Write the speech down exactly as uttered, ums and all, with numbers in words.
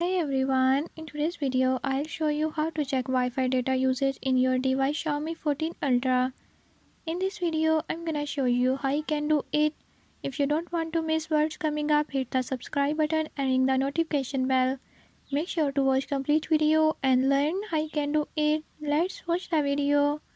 Hey everyone, in today's video I'll show you how to check Wi-Fi data usage in your device Xiaomi fourteen Ultra. In this video I'm gonna show you how you can do it. If you don't want to miss what's coming up, hit the subscribe button and ring the notification bell. Make sure to watch complete video and learn how you can do it. Let's watch the video.